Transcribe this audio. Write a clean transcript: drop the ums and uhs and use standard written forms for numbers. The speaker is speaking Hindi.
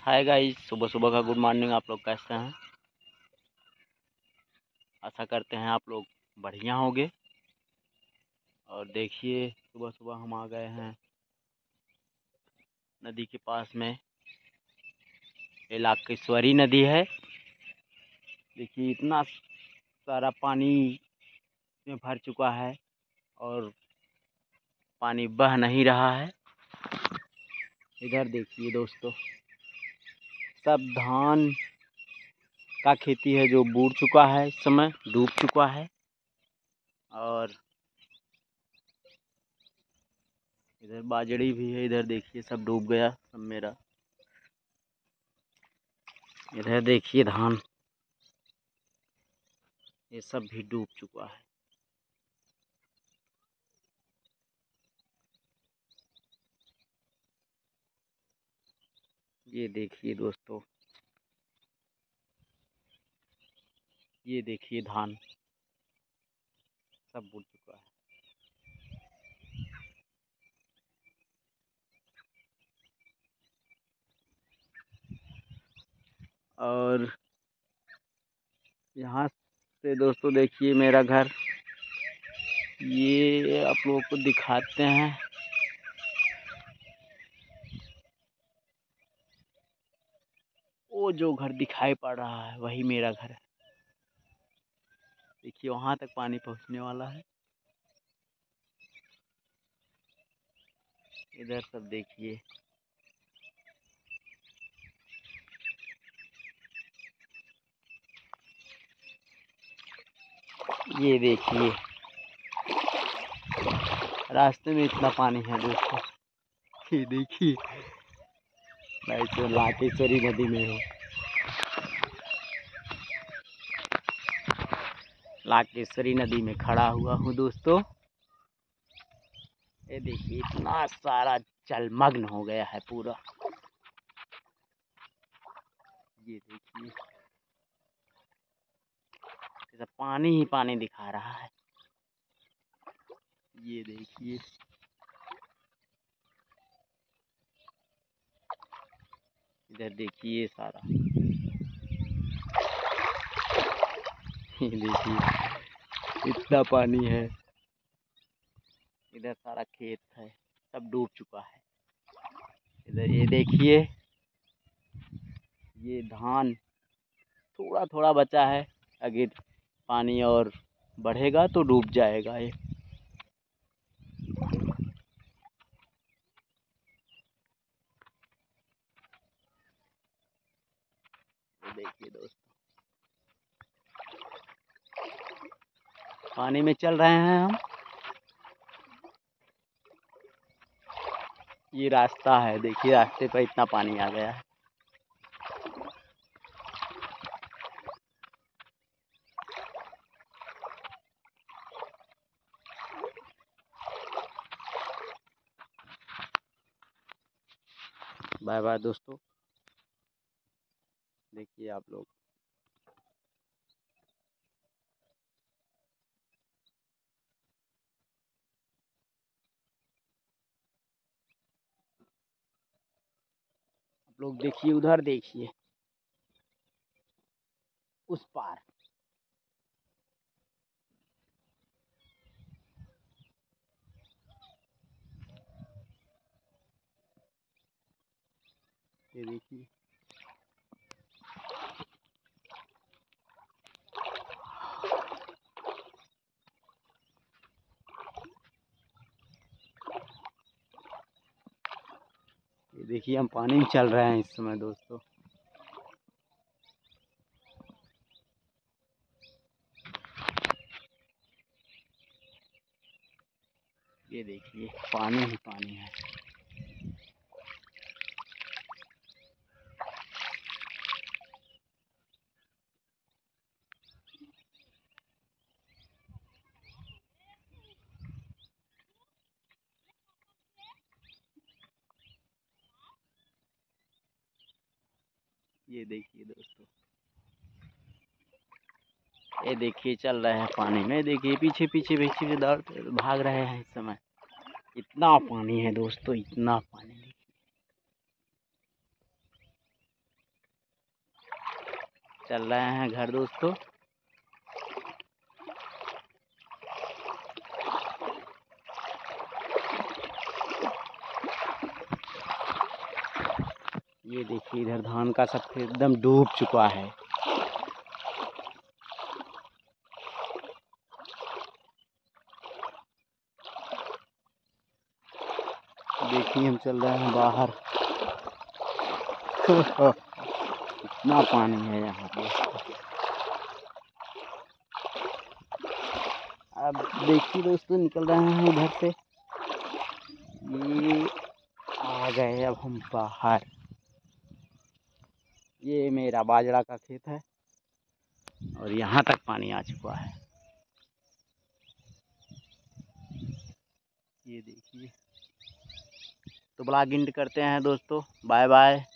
हाय गाइस, सुबह सुबह का गुड मॉर्निंग। आप लोग कैसे हैं? आशा करते हैं आप लोग बढ़िया होंगे। और देखिए, सुबह सुबह हम आ गए हैं नदी के पास में। ये लाकेश्वरी नदी है। देखिए, इतना सारा पानी में भर चुका है और पानी बह नहीं रहा है। इधर देखिए दोस्तों, सब धान का खेती है जो बूढ़ चुका है, इस समय डूब चुका है। और इधर बाजरी भी है। इधर देखिए, सब डूब गया सब मेरा। इधर देखिए धान, ये सब भी डूब चुका है। ये देखिए दोस्तों, ये देखिए धान सब बूझ चुका है। और यहाँ से दोस्तों देखिए मेरा घर, ये आप लोगों को दिखाते हैं। वो जो घर दिखाई पड़ रहा है वही मेरा घर है। देखिए, वहाँ तक पानी पहुँचने वाला है। इधर सब देखिए, ये देखिए रास्ते में इतना पानी है दोस्तों। ये देखिए, मैं तो लाकेश्वरी नदी में हूँ। लाकेश्वरी नदी में खड़ा हुआ हूँ दोस्तों। ये देखिए, इतना सारा जलमग्न हो गया है पूरा। ये देखिए, जैसे पानी ही पानी दिखा रहा है। ये देखिए, इधर देखिए सारा। ये देखिए, इतना पानी है। इधर सारा खेत है, सब डूब चुका है। इधर ये देखिए, ये धान थोड़ा थोड़ा बचा है। अगर पानी और बढ़ेगा तो डूब जाएगा ये। देखिए दोस्तों, पानी में चल रहे हैं हम। ये रास्ता है, देखिए रास्ते पर इतना पानी आ गया है। बाय बाय दोस्तों। देखिए आप लोग, देखिए उधर देखिए, उस पार। ये देखिए, ये देखिए हम पानी में चल रहे हैं इस समय दोस्तों। ये देखिए, पानी ही पानी है। ये देखिए दोस्तों, ये देखिए चल रहे हैं पानी में। देखिए पीछे पीछे पीछे दौड़ भाग रहे हैं इस समय। इतना पानी है दोस्तों, इतना पानी। चल रहे हैं घर दोस्तों। ये देखिए इधर धान का सब एकदम डूब चुका है। देखिए हम चल रहे हैं बाहर। इतना पानी है यहाँ पे। अब देखिए दोस्तों निकल रहे हैं इधर से। ये आ गए अब हम बाहर। ये मेरा बाजरा का खेत है और यहाँ तक पानी आ चुका है। ये देखिए। तो ब्लॉग एंड करते हैं दोस्तों। Bye bye.